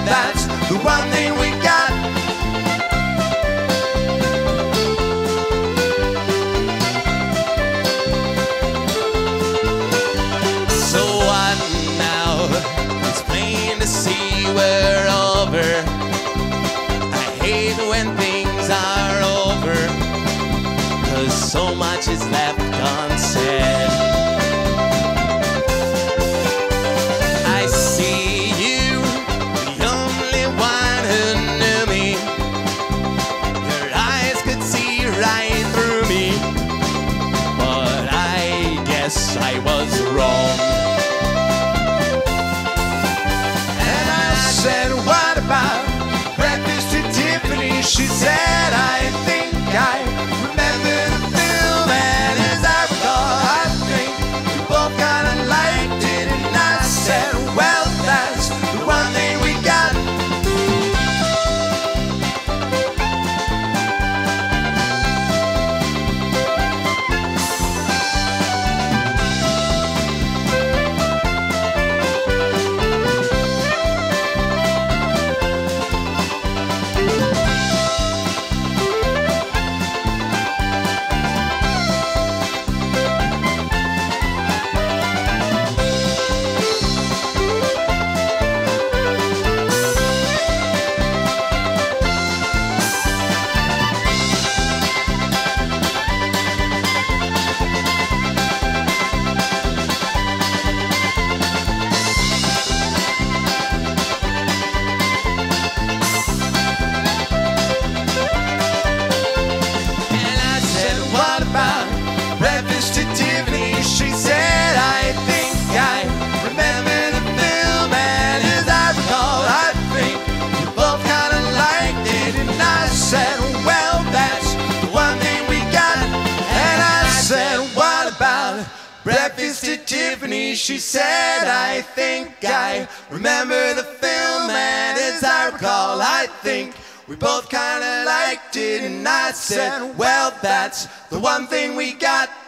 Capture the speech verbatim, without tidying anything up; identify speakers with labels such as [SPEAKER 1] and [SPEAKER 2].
[SPEAKER 1] that's the one thing we got. So what now? It's plain to see we're over. I hate when things are over, 'cause so much is left unsaid. I see you, the only one who knew me. Your eyes could see right through me, but I guess I was wrong. And I said, what about breakfast at Tiffany? She said, I think I remember the film, and as I recall, I think we both kind of liked it. And I said, well, that's the one thing we got. Breakfast at Tiffany, she said, I think I remember the film, and as I recall, I think we both kind of liked it. And I said, well, that's the one thing we got. And I said, what about breakfast at Tiffany? She said, I think I remember the film, and as I recall, I think we both kind of liked it. And I said, well, that's the one thing we got.